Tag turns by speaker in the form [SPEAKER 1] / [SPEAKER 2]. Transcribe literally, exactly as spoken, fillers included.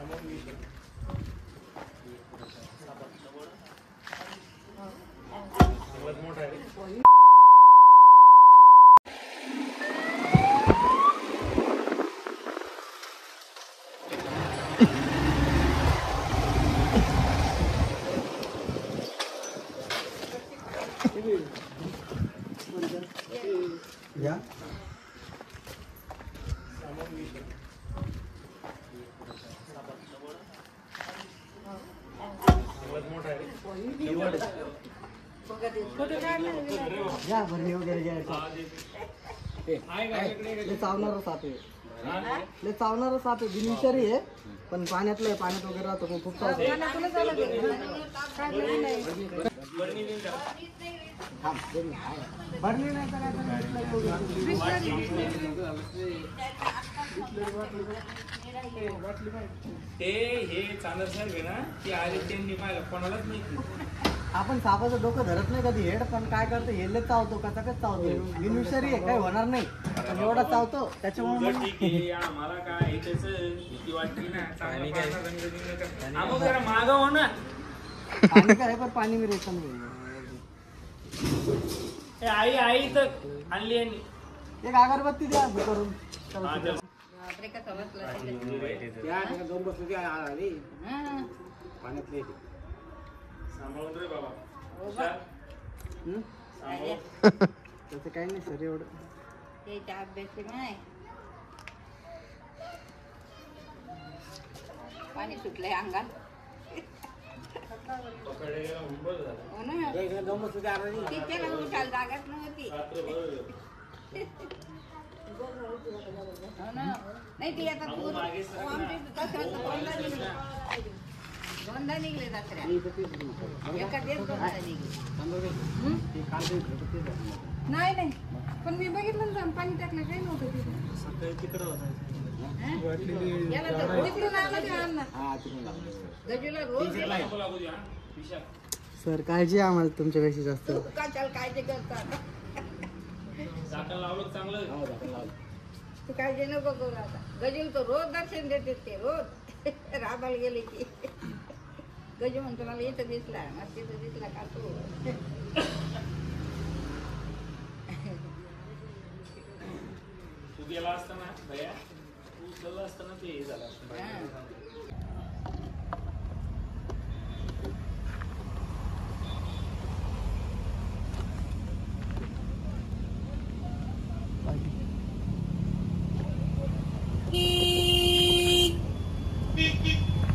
[SPEAKER 1] या या भरणी वगैरे घ्यायचं चावणारं साप आहे ले चावणारं साप आहे बिनविषारी आहे पण पाण्यातलं पाण्यात वगैरे राहतो पण खूप चावतो भरणी नाही
[SPEAKER 2] ते हे चांदर साहेब आहे ना ते आले त्यांनी पाहिलं कोणालाच नाही
[SPEAKER 1] आपण सापाचं डोकं धरत नाही कधी हेड पण काय करतो हेले चावतो कसा कच चावतो बिनविषारी आहे काही होणार नाही पण एवढा चावतो त्याच्यामुळे
[SPEAKER 2] ठीक आहे आम्हाला काय त्याच भीती वाटते ना चांगली काय आम्हाला जरा मागं हो ना
[SPEAKER 1] पाणी काय पण पाणी मी रेशन
[SPEAKER 2] आई आई तर आणली यांनी
[SPEAKER 1] एक अगरबत्ती द्या करून पाण्यातले
[SPEAKER 2] सांभाळून रे बाबा
[SPEAKER 1] त्याचं काही नाही सर एवढं
[SPEAKER 3] पाणी सुटलंय अंगात जागाच नव्हती नाही ती आता दोनदा निघले दसऱ्या एका दिवस दोनदा निघले नाही नाही पण मी बघितलं ना पाणी टाकलं काही नव्हतं तिथे याला तर तिकडून आणलं ते अन्न गजूला रोज
[SPEAKER 1] सर काळजी आहे आम्हाला तुमच्यापेक्षा जास्त
[SPEAKER 3] का चाल काळजी करतात तू काळजी नको करू आता गजूल तर रोज दर्शन देते ते रोज राबाला गेले की गजू म्हणतो मला इथं दिसला मग तिथं दिसला का तू
[SPEAKER 2] तू गेला असताना भैया तू उचलला असताना ते हे झालं असतं
[SPEAKER 1] Beep, beep.